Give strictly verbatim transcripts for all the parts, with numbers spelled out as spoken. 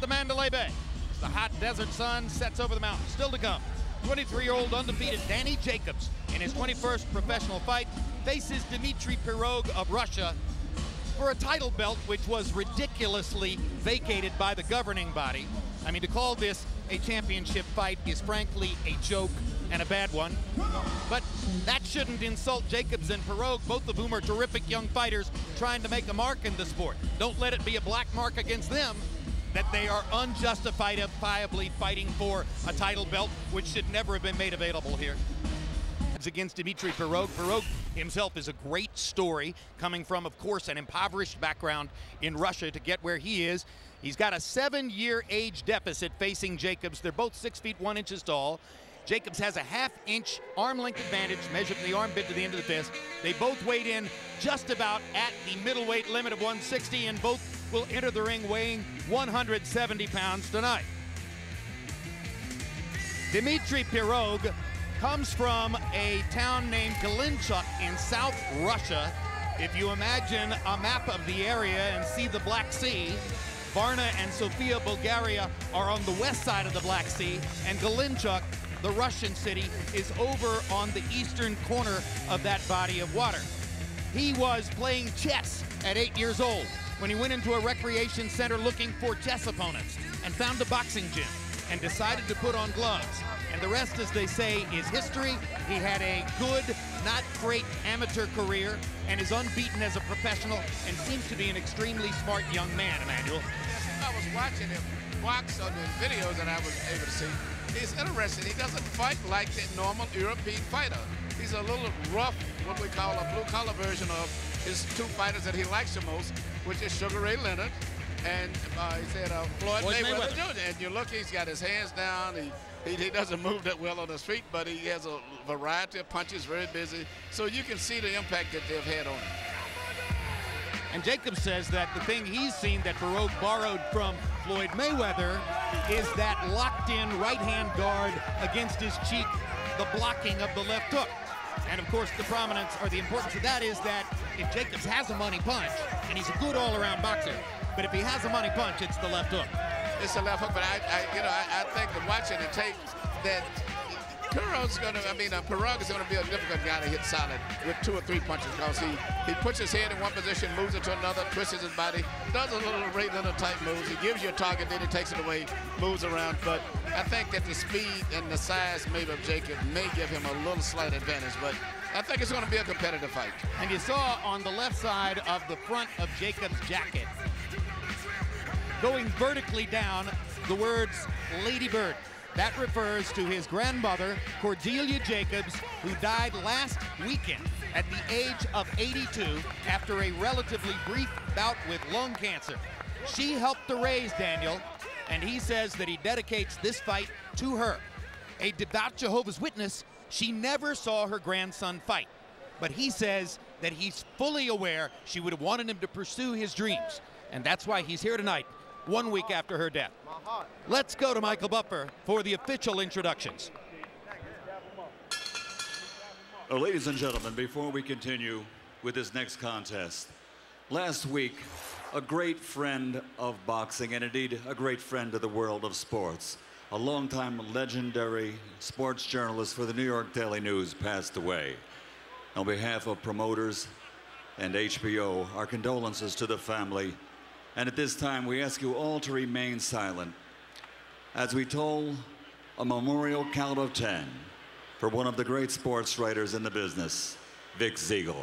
the Mandalay Bay. The hot desert sun sets over the mountains. Still to come, twenty-three-year-old undefeated Danny Jacobs in his twenty-first professional fight faces Dmitry Pirog of Russia for a title belt which was ridiculously vacated by the governing body. I mean, to call this a championship fight is frankly a joke and a bad one. But that shouldn't insult Jacobs and Pirog, both of whom are terrific young fighters trying to make a mark in the sport. Don't let it be a black mark against them that they are unjustifiably fighting for a title belt, which should never have been made available here. Against Dmitry Pirog. Pirog himself is a great story, coming from, of course, an impoverished background in Russia to get where he is. He's got a seven-year age deficit facing Jacobs. They're both six feet one inches tall. Jacobs has a half-inch arm-length advantage measured from the armpit to the end of the fist. They both weighed in just about at the middleweight limit of one sixty, and both will enter the ring weighing one hundred seventy pounds tonight. Dmitry Pirog comes from a town named Galinchuk in South Russia. If you imagine a map of the area and see the Black Sea, Varna and Sofia, Bulgaria are on the west side of the Black Sea, and Galinchuk, the Russian city, is over on the eastern corner of that body of water. He was playing chess at eight years old when he went into a recreation center looking for chess opponents and found a boxing gym and decided to put on gloves. And the rest, as they say, is history. He had a good, not great amateur career and is unbeaten as a professional and seems to be an extremely smart young man, Emmanuel. Yes, I was watching him box on the videos that I was able to see. He's interesting. He doesn't fight like the normal European fighter. He's a little rough, what we call a blue-collar version of his two fighters that he likes the most, which is Sugar Ray Leonard and uh, he said uh, Floyd, Floyd Mayweather, Mayweather Junior And you look, he's got his hands down. He, he he doesn't move that well on the street, but he has a variety of punches, very busy. So you can see the impact that they've had on him. And Jacobs says that the thing he's seen that Pirog borrowed from Floyd Mayweather is that locked-in right-hand guard against his cheek, the blocking of the left hook. And of course, the prominence or the importance of that is that if Jacobs has a money punch, and he's a good all-around boxer, but if he has a money punch, it's the left hook. It's the left hook, but I, I you know, I, I think that watching the tape that Pirog's going to, I mean, uh, Pirog is going to be a difficult guy to hit solid with two or three punches because he, he puts his head in one position, moves it to another, twists his body, does a little Ray Leonard type moves. He gives you a target, then he takes it away, moves around. But I think that the speed and the size maybe of Jacob may give him a little slight advantage, but I think it's going to be a competitive fight. And you saw on the left side of the front of Jacobs' jacket, going vertically down, the words Lady Bird. That refers to his grandmother, Cordelia Jacobs, who died last weekend at the age of eighty-two after a relatively brief bout with lung cancer. She helped to raise Daniel, and he says that he dedicates this fight to her. A devout Jehovah's Witness, she never saw her grandson fight, but he says that he's fully aware she would have wanted him to pursue his dreams, and that's why he's here tonight, one week after her death. Let's go to Michael Buffer for the official introductions. Well, ladies and gentlemen, before we continue with this next contest, last week, a great friend of boxing, and indeed a great friend of the world of sports, a longtime legendary sports journalist for the New York Daily News, passed away. On behalf of promoters and H B O, our condolences to the family. And at this time, we ask you all to remain silent as we toll a memorial count of ten for one of the great sports writers in the business, Vic Siegel.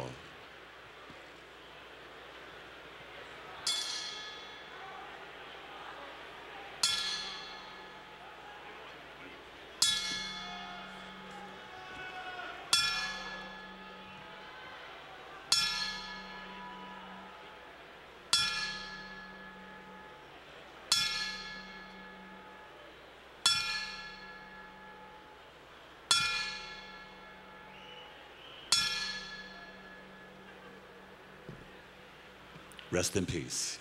Rest in peace.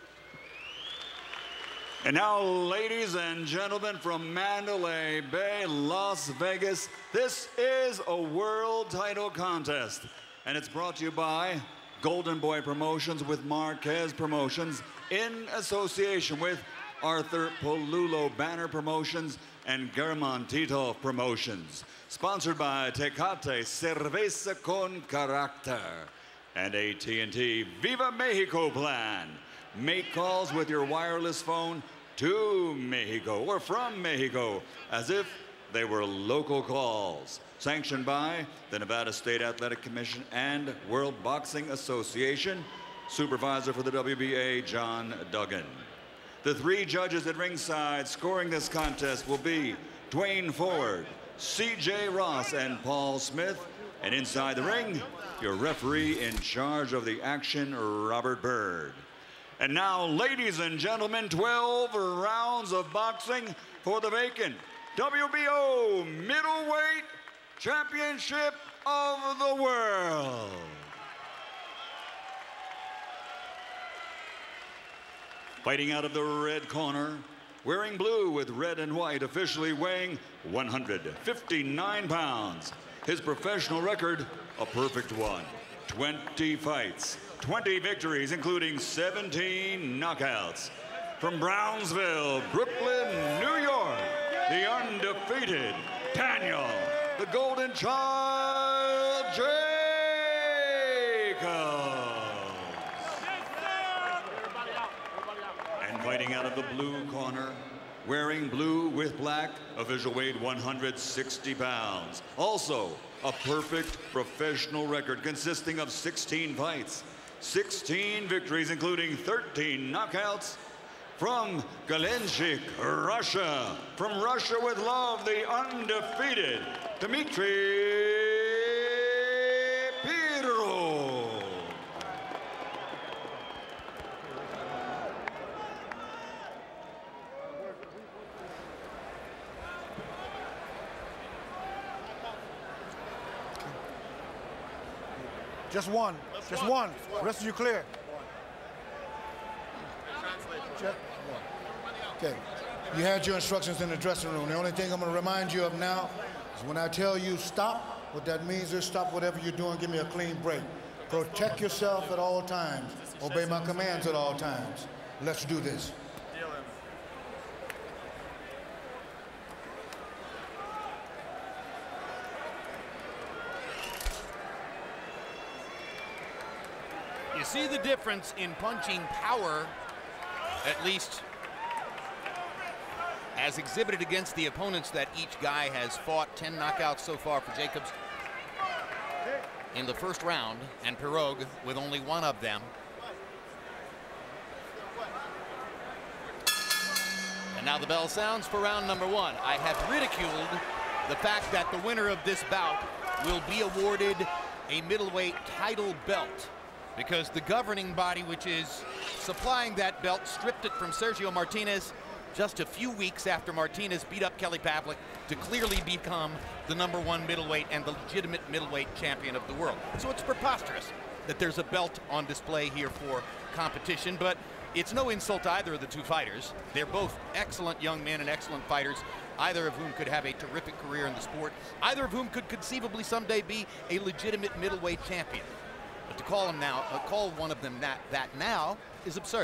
And now, ladies and gentlemen, from Mandalay Bay, Las Vegas, this is a world title contest. And it's brought to you by Golden Boy Promotions with Marquez Promotions in association with Arthur Polulo Banner Promotions, and German Titov Promotions. Sponsored by Tecate Cerveza con Carácter and A T and T Viva Mexico Plan. Make calls with your wireless phone to Mexico or from Mexico as if they were local calls. Sanctioned by the Nevada State Athletic Commission and World Boxing Association. Supervisor for the W B A, John Duggan. The three judges at ringside scoring this contest will be Dwayne Ford, C J Ross, and Paul Smith. And inside the ring, your referee in charge of the action, Robert Byrd. And now, ladies and gentlemen, twelve rounds of boxing for the vacant W B O Middleweight Championship of the World. Fighting out of the red corner, wearing blue with red and white, officially weighing one hundred fifty-nine pounds. His professional record, a perfect one. twenty fights, twenty victories, including seventeen knockouts. From Brownsville, Brooklyn, New York, the undefeated Daniel, the Golden Child, Jacobs. And fighting out of the blue corner, wearing blue with black, official weight one hundred sixty pounds. Also, a perfect professional record consisting of sixteen fights, sixteen victories, including thirteen knockouts. From Gelendzhik, Russia. From Russia with love, the undefeated Dmitry Pirog. Just one. Just one. The rest of you clear. Check. Okay. You had your instructions in the dressing room. The only thing I'm going to remind you of now is when I tell you stop, what that means is stop whatever you're doing, give me a clean break. Protect yourself at all times. Obey my commands at all times. Let's do this. You see the difference in punching power, at least as exhibited against the opponents that each guy has fought. ten knockouts so far for Jacobs in the first round, and Pirog with only one of them. And now the bell sounds for round number one. I have ridiculed the fact that the winner of this bout will be awarded a middleweight title belt, because the governing body, which is supplying that belt, stripped it from Sergio Martinez just a few weeks after Martinez beat up Kelly Pavlik to clearly become the number one middleweight and the legitimate middleweight champion of the world. So it's preposterous that there's a belt on display here for competition, but it's no insult to either of the two fighters. They're both excellent young men and excellent fighters, either of whom could have a terrific career in the sport, either of whom could conceivably someday be a legitimate middleweight champion. But to call him now, uh, call one of them that, that now is absurd.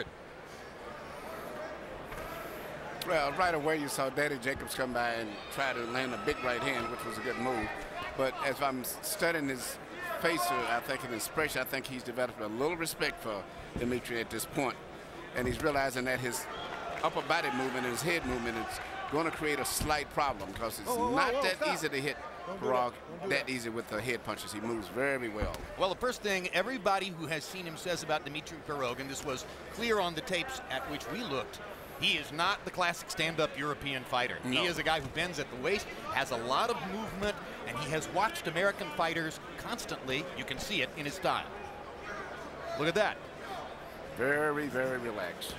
Well, right away you saw Danny Jacobs come by and try to land a big right hand, which was a good move. But as I'm studying his face, I think an expression, I think he's developed a little respect for Dmitry at this point. And he's realizing that his upper body movement and his head movement is going to create a slight problem, because it's whoa, whoa, not whoa, that stop. easy to hit Pirog that, that easy with the head punches. He moves very well. Well, the first thing everybody who has seen him says about Dmitry Pirog, and this was clear on the tapes at which we looked, he is not the classic stand-up European fighter. No. He is a guy who bends at the waist, has a lot of movement, and he has watched American fighters constantly. You can see it in his style. Look at that. Very, very relaxed.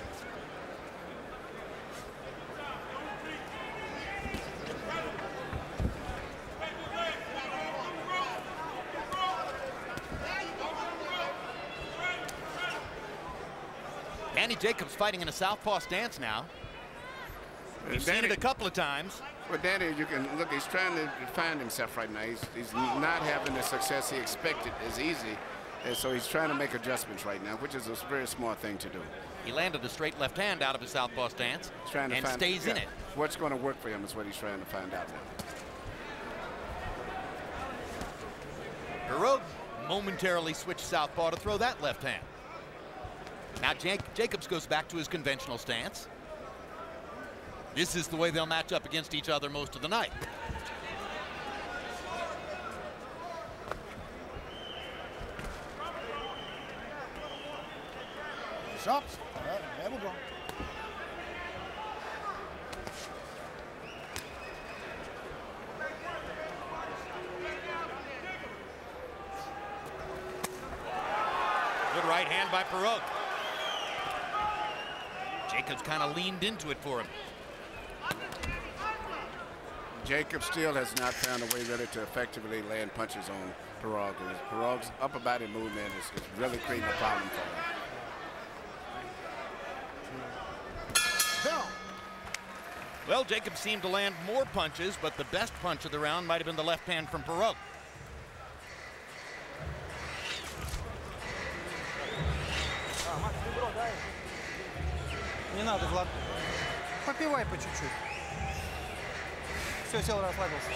Danny Jacobs fighting in a southpaw stance now. We've Danny, seen it a couple of times. Well, Danny, you can look, he's trying to find himself right now. He's, he's not having the success he expected as easy. And so he's trying to make adjustments right now, which is a very smart thing to do. He landed a straight left hand out of his southpaw stance Trying to and find, stays yeah, in it. What's going to work for him is what he's trying to find out now. Pirogue momentarily switched southpaw to throw that left hand. Now Jake, Jacobs goes back to his conventional stance. This is the way they'll match up against each other most of the night. Shots. All right, there we go. Good right hand by Pirogue. Jacobs kind of leaned into it for him. Jacob still has not found a way really to effectively land punches on Pirogue. Pirogue's upper body movement is, is really creating a problem for him. Well, Jacobs seemed to land more punches, but the best punch of the round might have been the left hand from Pirogue. Не надо, Влад. Попивай по чуть-чуть. Все, сел, расслабился.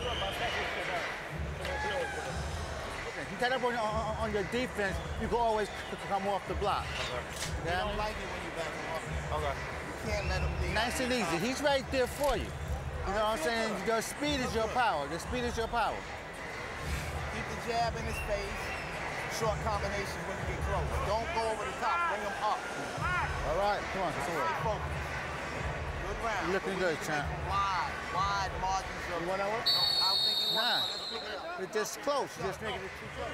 You get up on, on, on your defense, you can always come off the block. They don't like it when you back him off. Okay. You can't let him leave. Nice and easy. He's right there for you. You know what I'm saying? Your speed is your power. The speed is your power. Keep the jab in his face. Short combinations when you get close. Don't go over the top. Bring him up. All right, come on, come Stay on. focused. Good round. You're looking good, champ. Wide, wide margins of. You want that one? No, I don't think you want Nah. it, but let's pick it up. It's just close. You're just making it too close.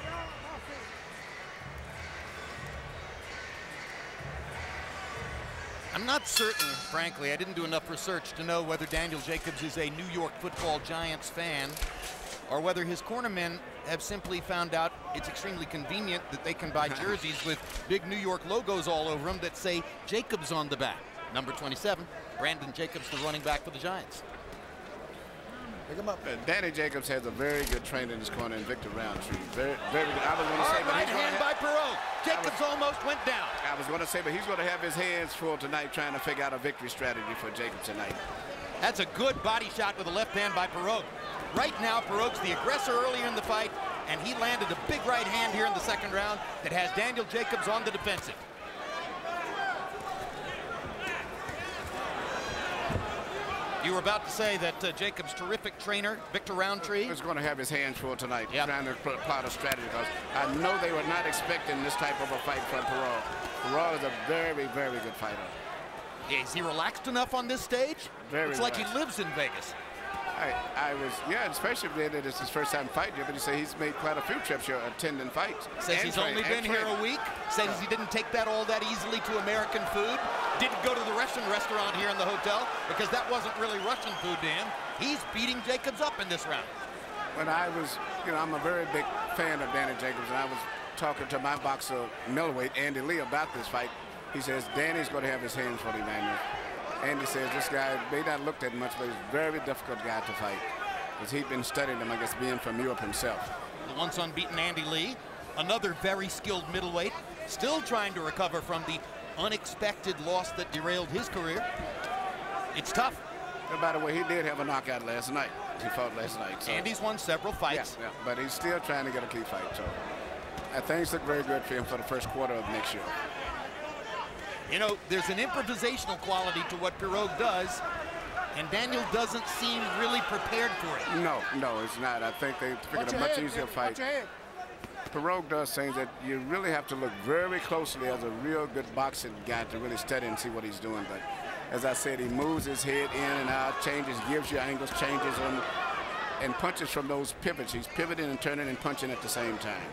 I'm not certain, frankly, I didn't do enough research to know whether Daniel Jacobs is a New York Football Giants fan or whether his cornermen have simply found out it's extremely convenient that they can buy jerseys with big New York logos all over them that say Jacobs on the back. Number twenty-seven, Brandon Jacobs, the running back for the Giants. Pick him up. Uh, Danny Jacobs has a very good trainer in his corner in Victor Roundtree. Very, very good. I was going to Hard say, but right he's gonna hand have- by Pirogue. Jacobs almost went down. I was going to say, but he's going to have his hands full tonight trying to figure out a victory strategy for Jacobs tonight. That's a good body shot with a left hand by Pirogue. Right now, Pirogue's the aggressor earlier in the fight, and he landed a big right hand here in the second round that has Daniel Jacobs on the defensive. You were about to say that uh, Jacobs' terrific trainer, Victor Roundtree, He's going to have his hands full tonight, Yep. trying to pl- plot a strategy, because I know they were not expecting this type of a fight from Pirogue. Pirogue is a very, very good fighter. is he relaxed enough on this stage? Very It's like relaxed. he lives in Vegas. I, I was, yeah, especially being that it's his first time fighting here, but he said he's made quite a few trips here attending fights. Says and he's train- only and been here training. a week. Says he didn't take that all that easily to American food. Didn't go to the Russian restaurant here in the hotel because that wasn't really Russian food to him. He's beating Jacobs up in this round. When I was, you know, I'm a very big fan of Danny Jacobs, and I was talking to my boxer, middleweight, Andy Lee, about this fight. He says, Danny's going to have his hands full, Emmanuel. Andy says, this guy may not look that much, but he's a very difficult guy to fight, because he'd been studying him, I guess, being from Europe himself. The once unbeaten Andy Lee, another very skilled middleweight, still trying to recover from the unexpected loss that derailed his career. It's tough. And by the way, he did have a knockout last night. He fought last night. So. Andy's won several fights. Yeah, yeah, but he's still trying to get a key fight. So uh, things look very good for him for the first quarter of next year. You know, there's an improvisational quality to what Pirogue does, and Daniel doesn't seem really prepared for it. No, no, it's not. I think they figured Watch a your much head, easier watch fight. your head. Pirogue does things that you really have to look very closely as a real good boxing guy to really study and see what he's doing. But as I said, he moves his head in and out, changes, gives you angles, changes, and, and punches from those pivots. He's pivoting and turning and punching at the same time.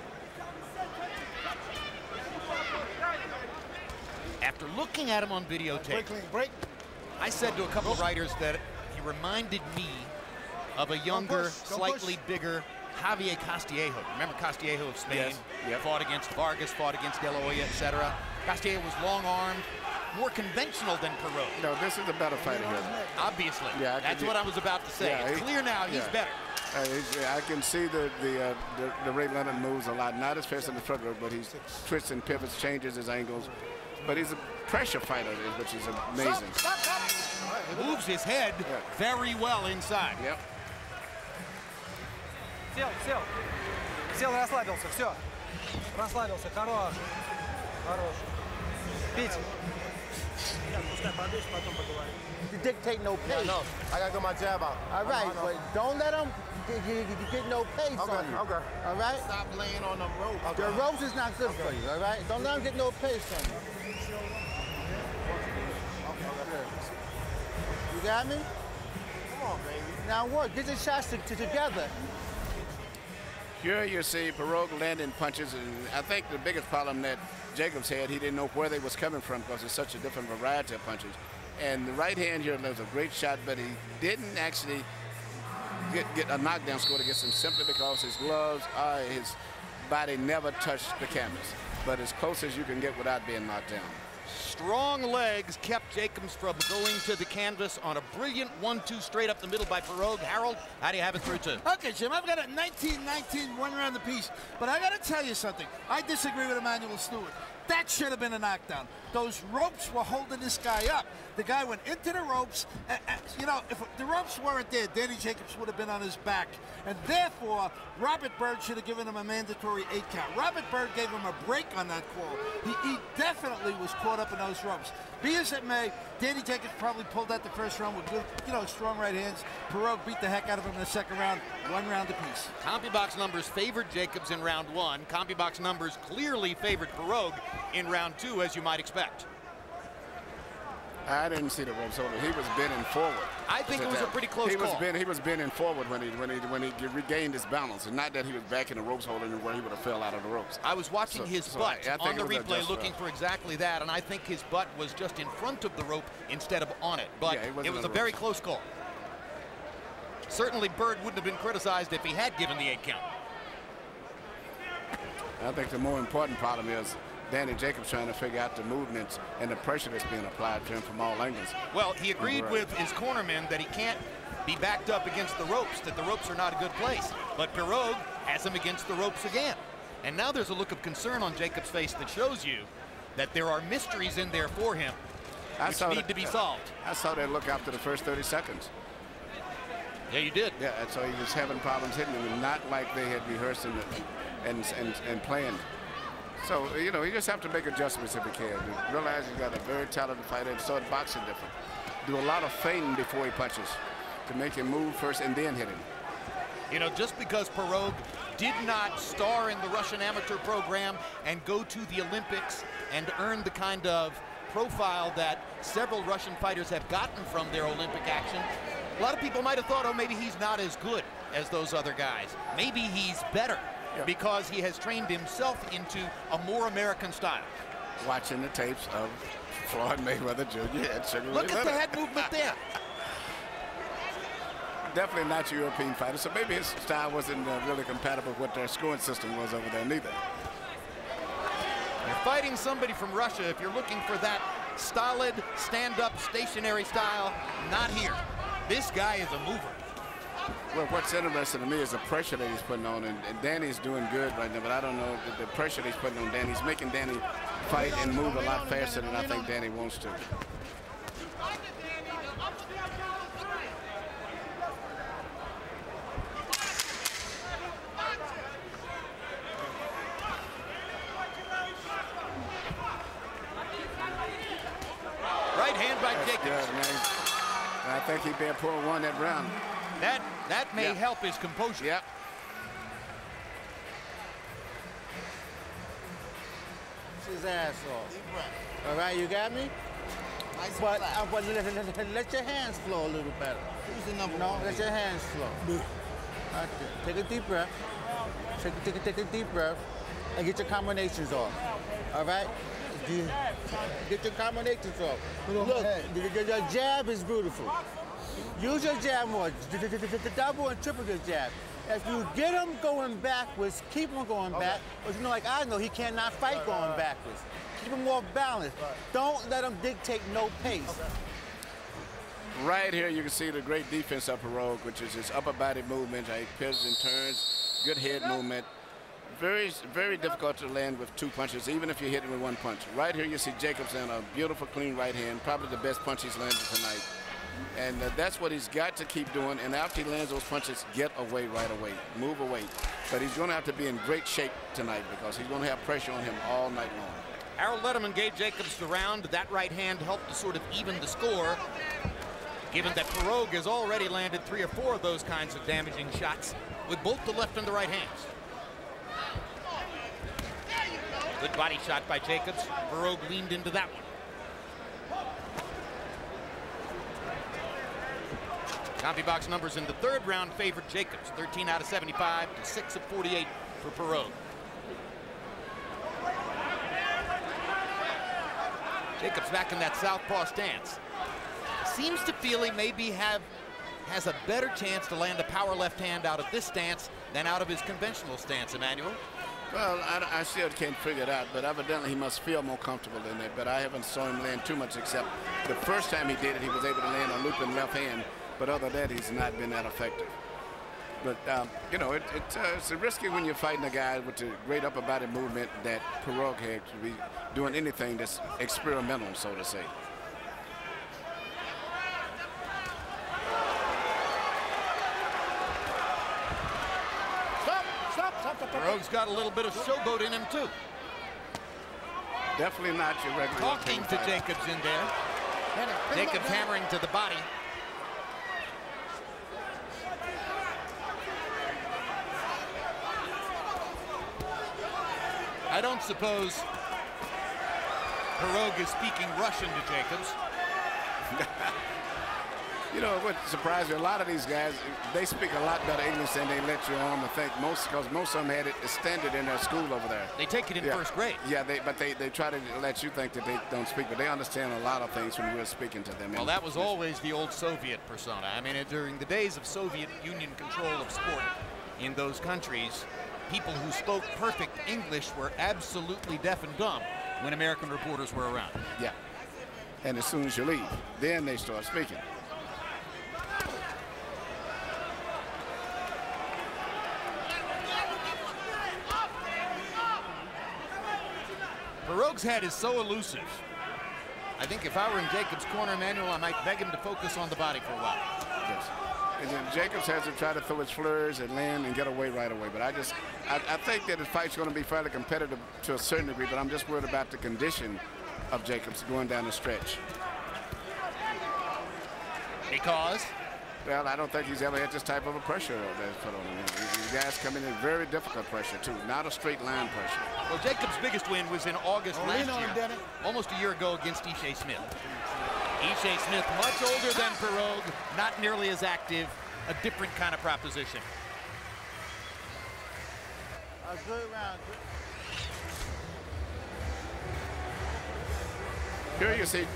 After looking at him on Break videotape, clean, break. I said to a couple of writers that he reminded me of a younger, push, don't slightly push. bigger Javier Castillejo. Remember Castillejo of Spain? Yes, yep. Fought against Vargas, fought against De La Hoya, et cetera. Castillejo was long-armed, more conventional than Pirogue. No, this is a better fighter here. Obviously. Yeah, I That's could- what I was about to say. Yeah, it's he- clear now he's yeah. better. Uh, he's, yeah, I can see the the, uh, the the Ray Leonard moves a lot, not as fast in the front row, but he's twists and pivots, changes his angles. But he's a pressure fighter, which is amazing. Stop, stop, stop. Moves his head yeah. very well inside. Yep. Сел, сел. Сел, расслабился, все. Расслабился, хорош. Хорош. Пить. You dictate no pace. Yeah, no, I gotta get my jab out. All right, I know, I know. But don't let him get, get, get no pace okay, on you. Okay. All right? Stop laying on the ropes. Okay. The ropes is not good okay. for you, all right? Don't let him get no pace on you. Okay. You got me? Come on, baby. Now what? Get your shots to, to together. Here you see Pirog landing punches, and I think the biggest problem that Jacobs had, he didn't know where they was coming from because it's such a different variety of punches. And the right hand here was a great shot, but he didn't actually get, get a knockdown score against him simply because his gloves, uh, his body never touched the canvas. But as close as you can get without being knocked down. Strong legs kept Jacobs from going to the canvas on a brilliant one two straight up the middle by Pirog. Harold, how do you have it through two? Okay, Jim, I've got a nineteen nineteen one round apiece, but I got to tell you something. I disagree with Emanuel Stewart. That should have been a knockdown. Those ropes were holding this guy up. The guy went into the ropes. And, and, you know, if the ropes weren't there, Danny Jacobs would have been on his back. And therefore, Robert Byrd should have given him a mandatory eight count. Robert Byrd gave him a break on that call. He, he definitely was caught up in those ropes. Be as it may, Danny Jacobs probably pulled out the first round with good, you know, strong right hands. Pirog beat the heck out of him in the second round, one round apiece. CompuBox numbers favored Jacobs in round one. CompuBox numbers clearly favored Pirog in round two, as you might expect. I didn't see the ropes over. He was bending forward. I think it was a pretty close he call. Was bend, he was bending forward when he when he when he regained his balance, and not that he was back in the ropes holding where he would have fell out of the ropes. I was watching so, his so butt I, I on the replay, looking for exactly that, and I think his butt was just in front of the rope instead of on it. But yeah, it was a very close call. Certainly, Byrd wouldn't have been criticized if he had given the eight count. I think the more important problem is Danny Jacobs trying to figure out the movements and the pressure that's being applied to him from all angles. Well, he agreed right. with his cornerman that he can't be backed up against the ropes, that the ropes are not a good place. But Pirog has him against the ropes again. And now there's a look of concern on Jacobs' face that shows you that there are mysteries in there for him I which saw need that, to be solved. I saw that look after the first thirty seconds. Yeah, you did. Yeah, and so he was having problems hitting him, and not like they had rehearsed and, and, and, and planned. So, you know, you just have to make adjustments if you can. You realize you got a very talented fighter and start boxing different. Do a lot of feinting before he punches to make him move first and then hit him. You know, just because Pirog did not star in the Russian amateur program and go to the Olympics and earn the kind of profile that several Russian fighters have gotten from their Olympic action, a lot of people might have thought, oh, maybe he's not as good as those other guys. Maybe he's better. Yeah. Because he has trained himself into a more American style. Watching the tapes of Floyd Mayweather Junior and Sugar Ray Look at Leonard. the head movement there. Definitely not your European fighter, so maybe his style wasn't uh, really compatible with what their scoring system was over there neither. You're fighting somebody from Russia. If you're looking for that stolid, stand-up, stationary style, not here. This guy is a mover. Well, what's interesting to me is the pressure that he's putting on, and, and Danny's doing good right now, but I don't know the, the pressure that he's putting on Danny. He's making Danny fight and move a lot faster than I think Danny wants to. Right hand by That's Jacobs. Good, man. I think he better pull one that round. That that may yeah. help his composure. Yep. His ass off. All right, you got me? Nice but uh, but let, let, let your hands flow a little better. Who's the number no, one? let your hands flow. Right there. Take a deep breath. Take, take, take a deep breath and get your combinations off. All right? Get your combinations off. Look, your jab is beautiful. Use your jab more. The double and triple your jab. If you get him going backwards, keep him going back. But you know, like I know, he cannot fight going backwards. Keep him more balanced. Don't let him dictate no pace. Right here, you can see the great defense of Pirog, which is his upper body movement. He pivots and turns, good head movement, very, very difficult to land with two punches, even if you're hitting with one punch. Right here, you see Jacobs in a beautiful, clean right hand, probably the best punch he's landed tonight. And uh, that's what he's got to keep doing. And after he lands those punches, get away right away, move away. But he's going to have to be in great shape tonight because he's going to have pressure on him all night long. Harold Lederman gave Jacobs the round. That right hand helped to sort of even the score, given that Pirog has already landed three or four of those kinds of damaging shots with both the left and the right hands. Good body shot by Jacobs. Pirog leaned into that one. CompuBox numbers in the third round favored Jacobs. thirteen out of seventy-five to six of forty-eight for Pirog. Jacobs back in that southpaw stance. Seems to feel he maybe have has a better chance to land a power left hand out of this stance than out of his conventional stance, Emmanuel. Well, I, I still can't figure it out, but evidently he must feel more comfortable in it. But I haven't saw him land too much, except the first time he did it, he was able to land a looping left hand. But other than that, he's not been that effective. But, um, you know, it, it, uh, it's risky when you're fighting a guy with the great upper body movement that Pirog had to be doing anything that's experimental, so to say. Stop, stop, stop, stop. Pirog's got a little bit of showboat in him, too. Definitely not your regular. Talking to Jacobs in there. Jacobs hammering to the body. I don't suppose Pirog is speaking Russian to Jacobs. You know what surprised me? A lot of these guys, they speak a lot better English than they let you on to think. Most, because most of them had it extended in their school over there. They take it in yeah. first grade. Yeah, they, but they, they try to let you think that they don't speak, but they understand a lot of things when we're speaking to them. Well, that was always the old Soviet persona. I mean, during the days of Soviet Union control of sport in those countries, people who spoke perfect English were absolutely deaf and dumb when American reporters were around. Yeah. And as soon as you leave, then they start speaking. Pirog's head is so elusive. I think if I were in Jacobs' corner, Emmanuel, I might beg him to focus on the body for a while. Yes. And then Jacobs has to try to throw his flurs and land and get away right away. But I just, I, I think that the fight's going to be fairly competitive to a certain degree, but I'm just worried about the condition of Jacobs going down the stretch. Because? Well, I don't think he's ever had this type of a pressure that's put on him. These guys come in in very difficult pressure, too, not a straight line pressure. Well, Jacobs' biggest win was in August Oh, last lean on him, year, Danny. almost a year ago against Ishe Smith. Ishe Smith, much older than Pirog, not nearly as active, a different kind of proposition. A good round. Here you see.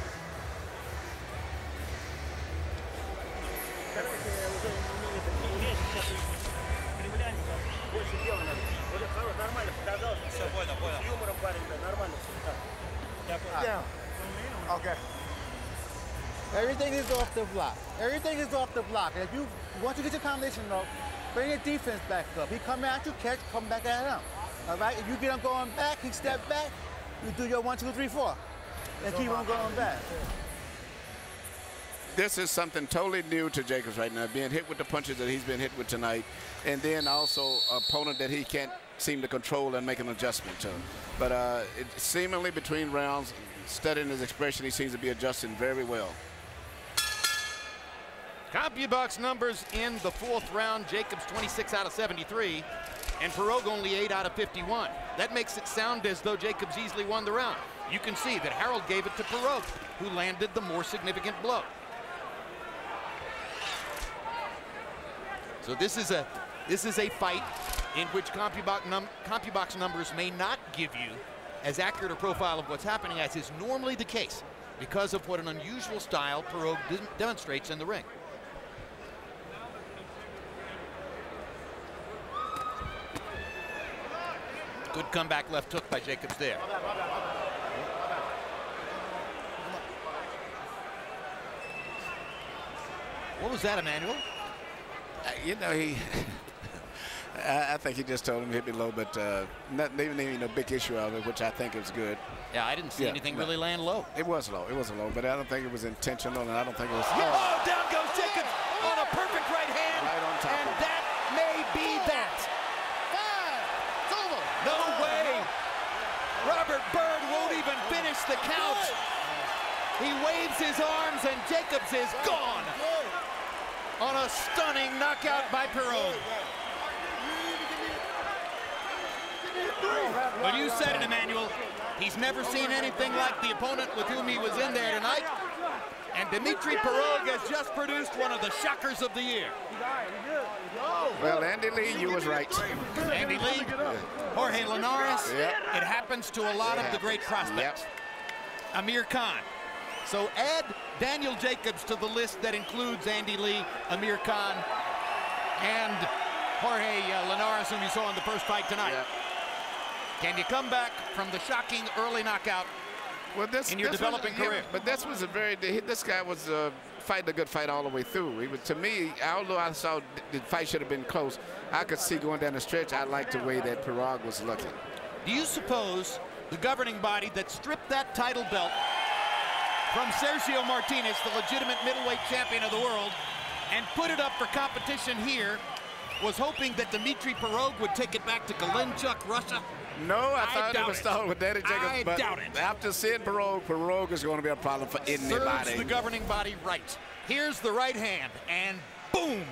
Yeah. Okay. Everything is off the block. Everything is off the block. If you once you get your combination up, bring your defense back up. He come at you, catch, come back at him. All right. If you get him going back, he step back. You do your one, two, three, four, and keep on going back. This is something totally new to Jacobs right now, being hit with the punches that he's been hit with tonight, and then also an opponent that he can't seem to control and make an adjustment to. But uh, it, seemingly between rounds, studying his expression, he seems to be adjusting very well. CompuBox numbers in the fourth round, Jacobs twenty-six out of seventy-three, and Pirog only eight out of fifty-one. That makes it sound as though Jacobs easily won the round. You can see that Harold gave it to Pirog, who landed the more significant blow. So this is a this is a fight in which CompuBox, num CompuBox numbers may not give you as accurate a profile of what's happening as is normally the case because of what an unusual style Pirog demonstrates in the ring. Good comeback left hook by Jacobs there. What was that, Emmanuel? Uh, you know, he I, I think he just told him to hit me low, but uh, not even even a big issue of it, which I think is good. Yeah, I didn't see Yeah, anything no. really land low. It was low. It was low, but I don't think it was intentional, and I don't think it was. Yeah, oh, down goes Jacobs on a perfect right hand. Right on top And of it. that may be that. No way. Robert Byrd won't even finish the count. He waves his arms, and Jacobs is gone on a stunning knockout by Pirogue. Well, you said it, Emmanuel. He's never seen anything like the opponent with whom he was in there tonight. And Dimitri Pirogue has just produced one of the shockers of the year. Well, Andy Lee, you was right. Andy Lee, Jorge Linares. Yep. It happens to a lot of the great prospects. Yep. Amir Khan. So add Daniel Jacobs to the list that includes Andy Lee, Amir Khan, and Jorge uh, Linares, whom you saw in the first fight tonight. Yep. Can you come back from the shocking early knockout Well, this, in your this developing was, yeah, career? but this was a very, this guy was uh, fighting a good fight all the way through. He was, to me, although I saw the fight should have been close, I could see going down the stretch, I liked the way that Pirogue was looking. Do you suppose the governing body that stripped that title belt from Sergio Martinez, the legitimate middleweight champion of the world, and put it up for competition here, was hoping that Dimitri Pirogue would take it back to Galinchuk, Russia? No, I, I thought it doubt was it. started with Danny Jacobs. I but doubt it. After seeing Pirogue, Pirogue is going to be a problem for Serves anybody. the governing body right. Here's the right hand, and boom!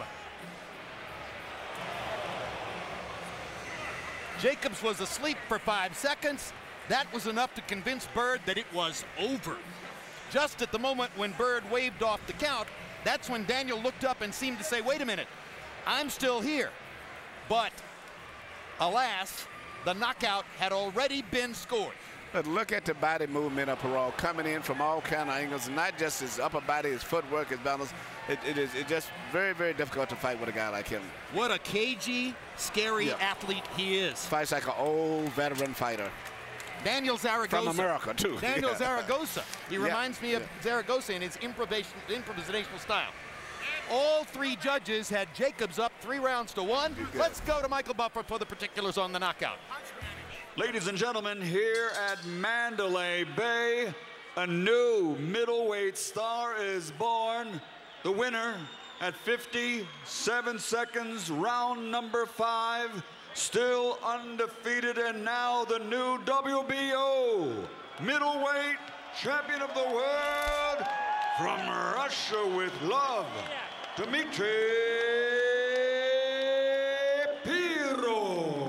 Jacobs was asleep for five seconds. That was enough to convince Byrd that it was over. Just at the moment when Byrd waved off the count, that's when Daniel looked up and seemed to say, wait a minute, I'm still here. But, alas, the knockout had already been scored. But look at the body movement of Pirogue coming in from all kind of angles, not just his upper body, his footwork, his balance. It, it is it just very, very difficult to fight with a guy like him. What a cagey, scary Yeah. athlete he is. Fights like an old veteran fighter. Daniel Zaragoza. From America, too. Daniel Yeah. Zaragoza. He Yeah. reminds me of Yeah. Zaragoza in his improvisation, improvisational style. All three judges had Jacobs up three rounds to one. Let's go to Michael Buffer for the particulars on the knockout. Ladies and gentlemen, here at Mandalay Bay, a new middleweight star is born. The winner at fifty-seven seconds, round number five, still undefeated, and now the new W B O middleweight champion of the world from Russia with love, Dimitri Pirogue.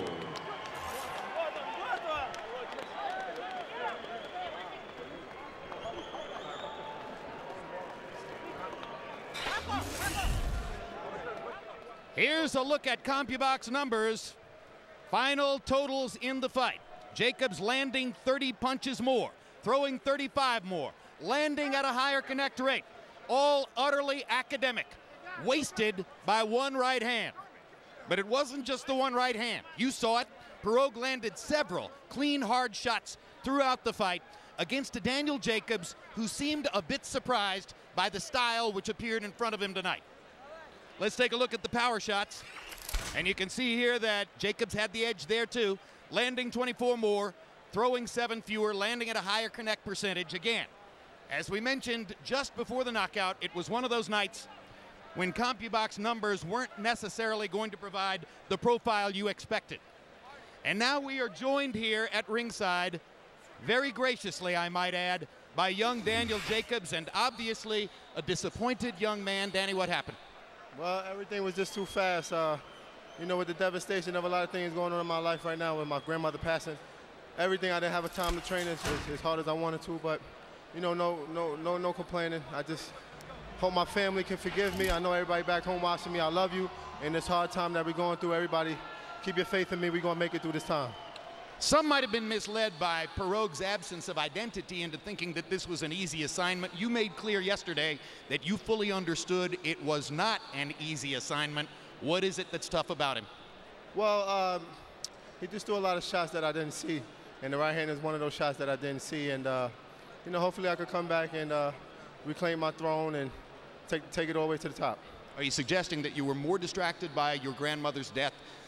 Here's a look at CompuBox numbers. Final totals in the fight. Jacobs landing thirty punches more, throwing thirty-five more, landing at a higher connect rate. All utterly academic, wasted by one right hand. But it wasn't just the one right hand. You saw it. Pirogue landed several clean, hard shots throughout the fight against a Daniel Jacobs who seemed a bit surprised by the style which appeared in front of him tonight. Let's take a look at the power shots. And you can see here that Jacobs had the edge there too, landing twenty-four more, throwing seven fewer, landing at a higher connect percentage again. As we mentioned just before the knockout, it was one of those nights when CompuBox numbers weren't necessarily going to provide the profile you expected. And now we are joined here at ringside, very graciously I might add, by young Daniel Jacobs, and obviously a disappointed young man. Danny, what happened? Well, everything was just too fast. Uh, you know, with the devastation of a lot of things going on in my life right now, with my grandmother passing, everything, I didn't have a time to train as, as, as hard as I wanted to, but, you know, no, no, no, no complaining. I just hope my family can forgive me. I know everybody back home watching me. I love you. In this hard time that we're going through, everybody, keep your faith in me. We're going to make it through this time. Some might have been misled by Pirogue's absence of identity into thinking that this was an easy assignment. You made clear yesterday that you fully understood it was not an easy assignment. What is it that's tough about him? Well, um, he just threw a lot of shots that I didn't see. And the right hand is one of those shots that I didn't see. And, uh, you know, hopefully I could come back and uh, reclaim my throne and take, take it all the way to the top. Are you suggesting that you were more distracted by your grandmother's death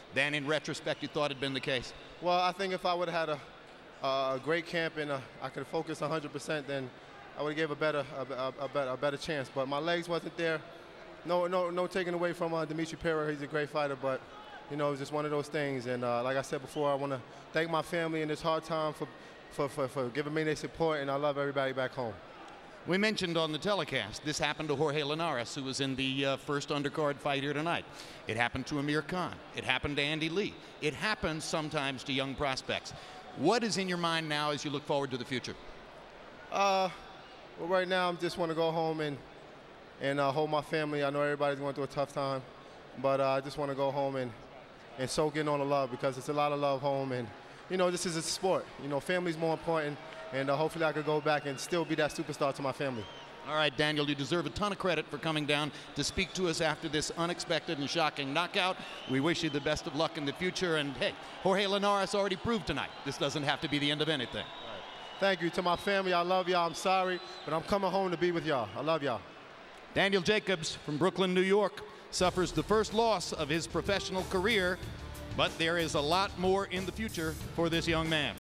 than in retrospect you thought had been the case? Well, I think if I would have had a, a great camp and uh, I could focus one hundred percent, then I would have gave a better, a, a, a, better, a better chance. But my legs wasn't there. No, no, no taking away from uh, Dimitri Pereira. He's a great fighter, but you know, it was just one of those things. And uh, like I said before, I want to thank my family in this hard time for, for, for, for giving me their support, and I love everybody back home. We mentioned on the telecast, this happened to Jorge Linares, who was in the uh, first undercard fight here tonight. It happened to Amir Khan. It happened to Andy Lee. It happens sometimes to young prospects. What is in your mind now as you look forward to the future? Uh, well, right now, I just want to go home and and uh, hold my family. I know everybody's going through a tough time, but uh, I just want to go home and, and soak in on the love, because it's a lot of love home. And, you know, this is a sport. You know, family's more important, and uh, hopefully I could go back and still be that superstar to my family. All right, Daniel, you deserve a ton of credit for coming down to speak to us after this unexpected and shocking knockout. We wish you the best of luck in the future. And, hey, Jorge Linares already proved tonight this doesn't have to be the end of anything. Thank you. To my family, I love y'all. I'm sorry, but I'm coming home to be with y'all. I love y'all. Daniel Jacobs from Brooklyn, New York, suffers the first loss of his professional career, but there is a lot more in the future for this young man.